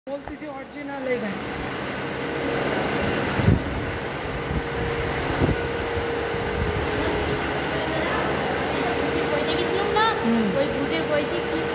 বলতেছি অরিজিনাল এই গান। ভূতের বইতে গেছিলাম না, ওই ভূতের বইতে কি